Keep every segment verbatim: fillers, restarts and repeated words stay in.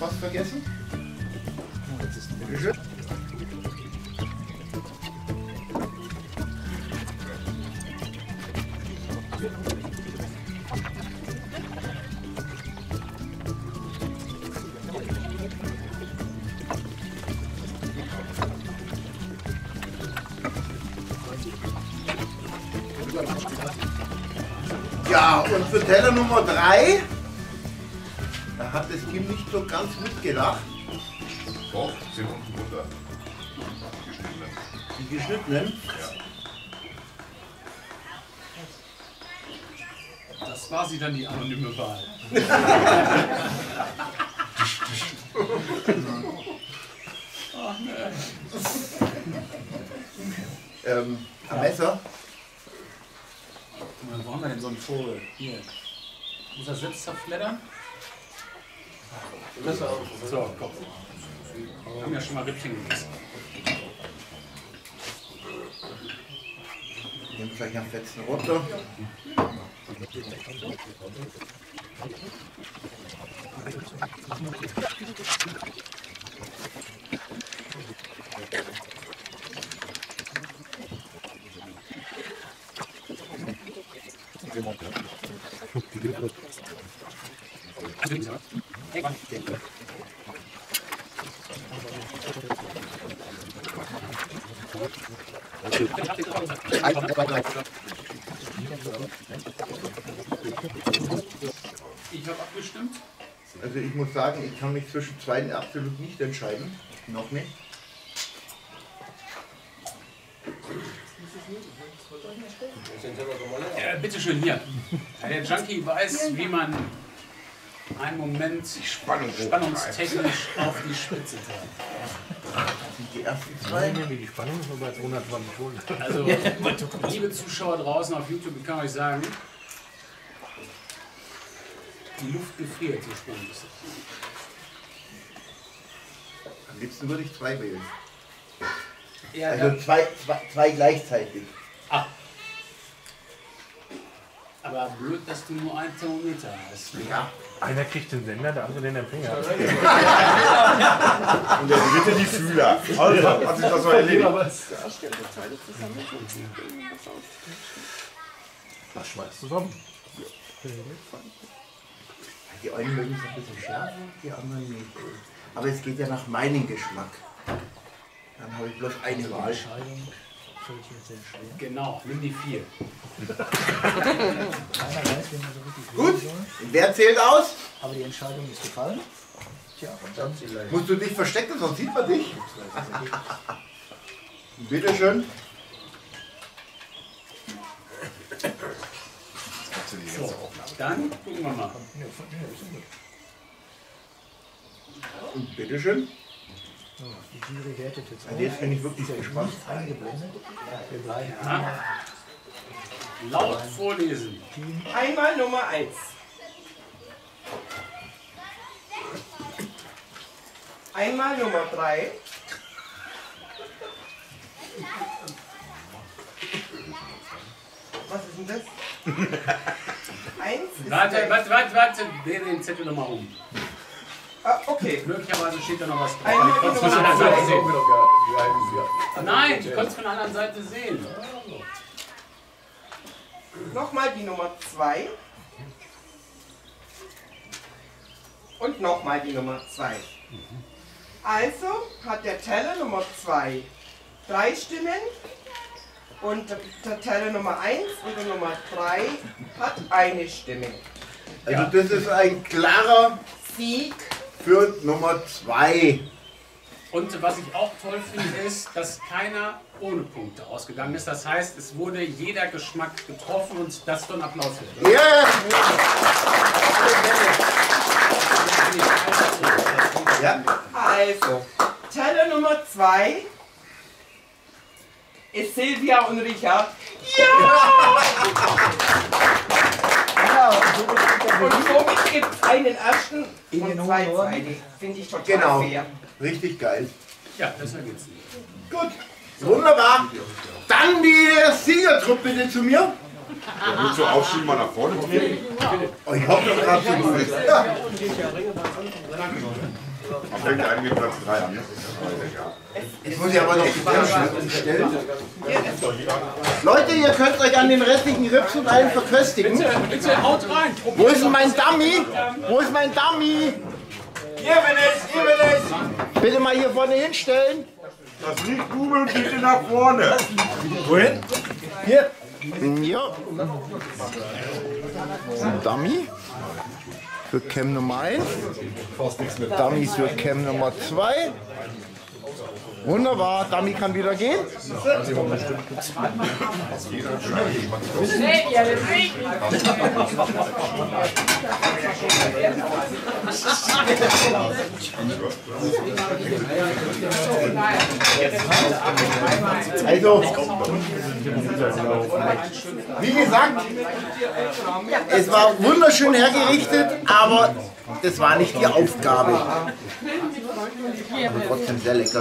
fast vergessen. Bitte schön. Ja, und für Teller Nummer drei, da hat das Team nicht so ganz mitgedacht. Doch, sind unten runter. Die geschnittenen. Die geschnittenen? Ja. Das war sie dann, die anonyme Wahl. Ach ne. ähm, ein Messer. Wo haben wir denn so einen Vogel? Hier. Muss das jetzt zerfleddern? Das auch. So, komm. Wir haben ja schon mal Rippchen gegessen. Nehmen vielleicht einen fetzen runter. Ich habe abgestimmt. Also ich muss sagen, ich kann mich zwischen zweien absolut nicht entscheiden. Noch nicht. Äh, bitte schön, hier. Ja, der Junkie weiß, wie man einen Moment Spannung spannungstechnisch auf die Spitze treibt. Die ersten zwei. Wie die Spannung ist nur bei zweihundertzwanzig Volt. Also, liebe Zuschauer draußen auf YouTube, ich kann euch sagen, die Luft gefriert, so spannend ist es. Am liebsten würde ich zwei wählen. Ja, Also zwei, zwei, zwei gleichzeitig. Ah. Aber blöd, dass du nur ein Thermometer hast. Ja. Einer kriegt den Sender, der andere den Empfänger. Und der dritte die Fühler. Also, hat sich das so erledigt. Das schmeißt zusammen. Die einen mögen es ein bisschen schärfer, die anderen nicht. Aber es geht ja nach meinem Geschmack. Dann habe ich bloß eine Wahl. Genau, nimm die vier. Gut, wer zählt aus? Aber die Entscheidung ist gefallen. Tja, und dann Musst du dich verstecken, sonst sieht man dich. Bitte schön. So, dann gucken wir mal. Und bitte schön. die Jury wertet jetzt Also jetzt bin ich wirklich gespannt. eingeblendet. Wir bleiben Ja. Laut vorlesen. Einmal Nummer eins. Einmal Nummer drei. Was ist denn das? Eins ist Warte, weg. warte, warte, warte. Dreh den Zettel nochmal um. Ah, okay. Möglicherweise steht da noch was drauf. Einmal Ich konnte es von der Nummer anderen Seite zwei. sehen. Nein, ich konnte es von der anderen Seite sehen. Nochmal die Nummer zwei. Und nochmal die Nummer zwei. Also hat der Teller Nummer zwei drei Stimmen und der Teller Nummer eins und der Nummer drei hat eine Stimme. Also das ist ein klarer Sieg für Nummer zwei. Und was ich auch toll finde, ist, dass keiner ohne Punkte ausgegangen ist. Das heißt, es wurde jeder Geschmack getroffen und das für einen Applaus wird. Ja! Ja. Also, Teller Nummer zwei ist Silvia und Richard. Ja! Und somit gibt es einen ersten und zwei zweite. Finde ich total Genau. fair. Richtig geil. Ja, besser geht's nicht. Gut. Wunderbar. Dann die Siegertruppe bitte zu mir. Ja, willst du aufschieben, mal nach vorne treten? Oh, ich hoffe, das gerade so gut ist. Ja. Fängt ein mit Platz drei an. Jetzt muss ich aber noch die Bremsschlitten stellen. Leute, ihr könnt euch an den restlichen Rips und allen verköstigen. Bitte, bitte, haut rein. Wo ist denn mein Dummy? Wo ist mein Dummy? Hier bin ich, hier bin ich! Bitte mal hier vorne hinstellen. Das liegt Google bitte nach vorne. Wohin? Hier. Ja. Ein Dummy für Cam Nummer eins. Dummies für Cam Nummer zwei. Wunderbar, Dummy kann wieder gehen. Also, wie gesagt, es war wunderschön hergerichtet, aber das war nicht die Aufgabe. Aber trotzdem sehr lecker.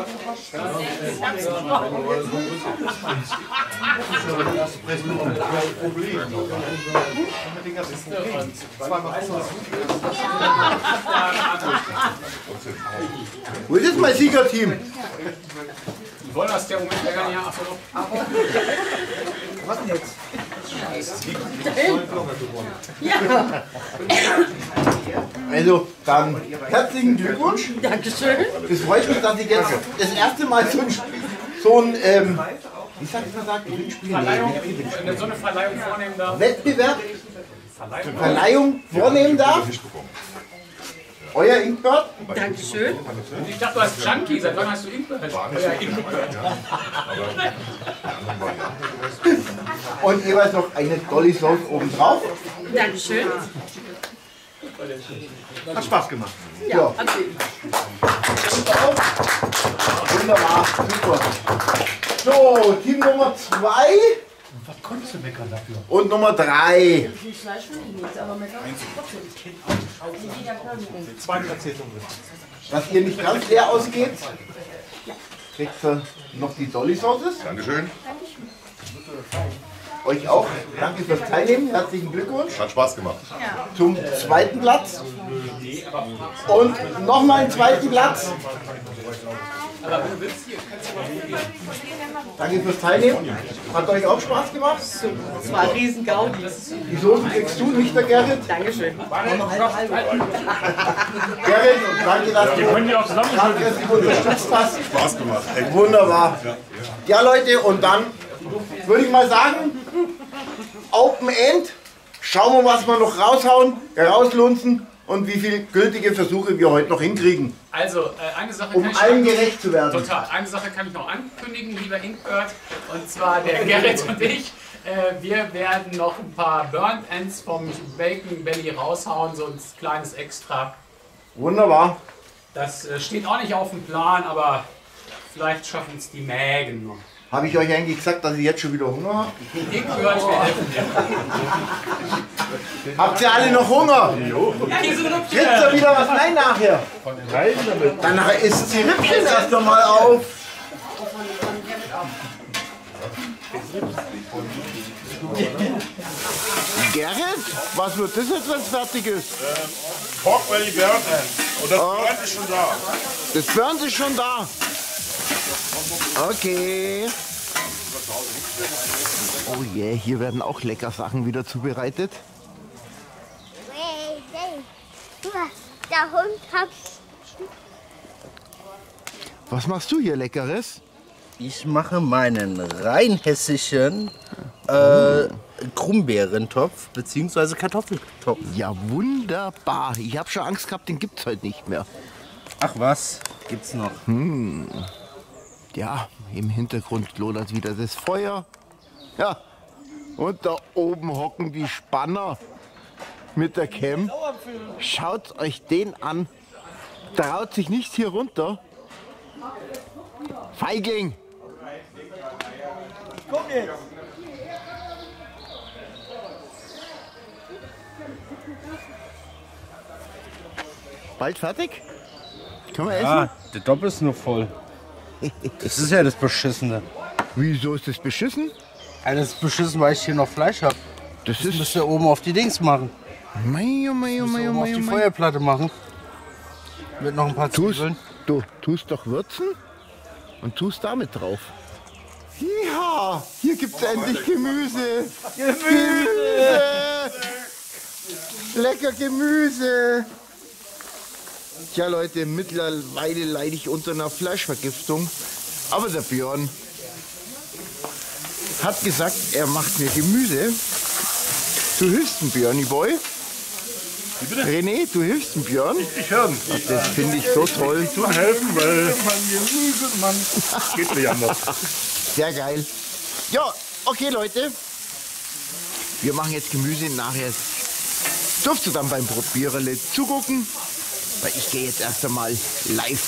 Wo ist jetzt mein Siegerteam? Die wollen aus der Moment gar nicht ab. Was denn jetzt? Also, dann herzlichen Glückwunsch. Dankeschön. Es freut mich, dass ich jetzt das erste Mal so ein, so ein ähm, wie sagt man sagt, Gewinnspiel? Verleihung, Nee, nicht Gewinnspiel. so eine Verleihung vornehmen darf. Wettbewerb, Verleihung vornehmen darf. Euer Inkbird. Dankeschön. Ich dachte, du hast Junkie. Seit wann hast du Inkbird? Euer Inkbird. Und jeweils noch eine Dolly Sauce oben drauf. Dankeschön. Hat Spaß gemacht. Ja, Ja. okay. Wunderbar, super. So, Team Nummer zwei Was konntest du meckern dafür? und Nummer drei. Dass ihr nicht ganz leer ausgeht, kriegt ihr noch die Dolly Sauces. Dankeschön. Euch auch. Danke fürs Teilnehmen. Herzlichen Glückwunsch Hat Spaß gemacht. zum zweiten Platz. Und nochmal einen zweiten Platz. Danke fürs Teilnehmen. Hat euch auch Spaß gemacht? Das war ein riesen Gaudi. Die Soßen kriegst du, nicht der Gerrit. Dankeschön. Gerrit, danke, dass du Können die auch zusammen? tatkräftig unterstützt hast. Spaß gemacht. Echt. Wunderbar. Ja, Leute, und dann würde ich mal sagen, Open End. Schauen wir, was wir noch raushauen, rauslunzen und wie viele gültige Versuche wir heute noch hinkriegen, Also, äh, eine Sache um kann ich allen noch, gerecht zu werden. total. Eine Sache kann ich noch ankündigen, lieber Inkbird. Und zwar der Gerrit und ich. Äh, wir werden noch ein paar Burnt Ends vom Bacon Belly raushauen, so ein kleines Extra. Wunderbar. Das äh, steht auch nicht auf dem Plan, aber vielleicht schaffen es die Mägen noch. Habe ich euch eigentlich gesagt, dass ich jetzt schon wieder Hunger habe? Inkbird, wir helfen dir. Habt ihr alle noch Hunger? Hier sind Rippchen. Kriegt ihr wieder was? Nein, nachher. Dann nachher isst die Rippchen erst einmal auf. Gerrit, was wird das jetzt, wenn es fertig ist? Pork Belly Burnt Und das Burnt ist schon da. Das Burnt ist schon da. Okay. Oh yeah, hier werden auch lecker Sachen wieder zubereitet. Hey, hey, der Hund hat... Was machst du hier Leckeres? Ich mache meinen rein hessischen äh, Krummbeerentopf bzw. Kartoffeltopf. Ja, wunderbar. Ich habe schon Angst gehabt, den gibt's heute nicht mehr. Ach was, gibt's noch? Hm. Ja, im Hintergrund lodert wieder das Feuer. Ja, und da oben hocken die Spanner mit der Cam. Schaut euch den an. Traut sich nicht hier runter. Feigling! Komm jetzt! Bald fertig? Können wir essen? Ah, der Topf ist nur voll. Das ist ja das Beschissene. Wieso ist das beschissen? Ja, das ist beschissen, weil ich hier noch Fleisch habe. Das Das ist... müsst ihr oben auf die Dings machen. Mei, oh mei, oh mei, oh Oben auf mei, oh die mei. Feuerplatte machen. Mit noch ein paar Tust, Zwiebeln. du tust doch würzen und tust damit drauf. Ja, hier gibt es endlich Gemüse. Gemüse! Lecker Gemüse! Tja Leute, mittlerweile leide ich unter einer Fleischvergiftung. Aber der Björn hat gesagt, er macht mir Gemüse. Du hilfst dem Björni Boy. René, du hilfst dem Björn. Ich höre ihn. Das finde ich so toll. Ich tue helfen, weil man geht nicht anders. Sehr geil. Ja, okay Leute. Wir machen jetzt Gemüse. Nachher dürft ihr dann beim Probiererle zugucken. Weil ich gehe jetzt erst einmal live.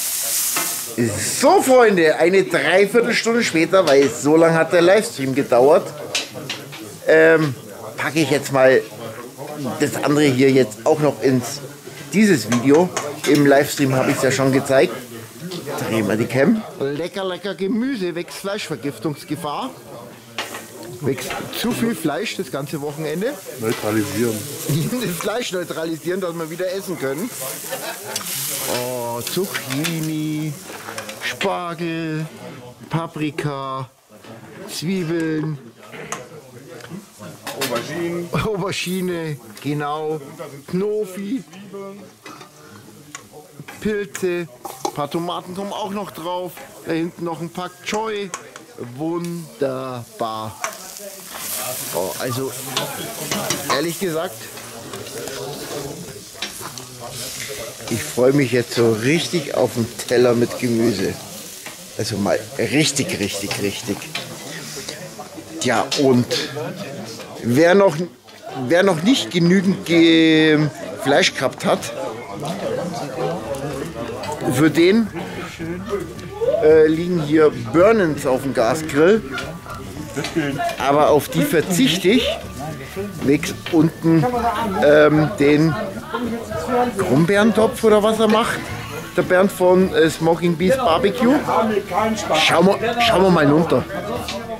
So Freunde, eine Dreiviertelstunde später, weil so lange hat der Livestream gedauert, ähm, packe ich jetzt mal das andere hier jetzt auch noch ins dieses Video. Im Livestream habe ich es ja schon gezeigt. Drehen wir die Cam. Lecker, lecker Gemüse, wächst Fleischvergiftungsgefahr. Wächst zu viel Fleisch das ganze Wochenende. Neutralisieren. Das Fleisch neutralisieren, dass wir wieder essen können. Oh, Zucchini, Spargel, Paprika, Zwiebeln. Aubergine. Aubergine, genau. Knofi. Pilze. Ein paar Tomaten kommen auch noch drauf. Da hinten noch ein Pak Choi. Wunderbar. Oh, also, ehrlich gesagt, ich freue mich jetzt so richtig auf einen Teller mit Gemüse. Also mal richtig, richtig, richtig. Ja, und wer noch, wer noch nicht genügend ge Fleisch gehabt hat, für den äh, liegen hier Burnens auf dem Gasgrill. Aber auf die verzichte ich. Wächst unten ähm, den Krummbeerentopf oder was er macht. Der Bernd von äh, Smoking Beast Barbecue. Schauen wir, schauen wir mal runter.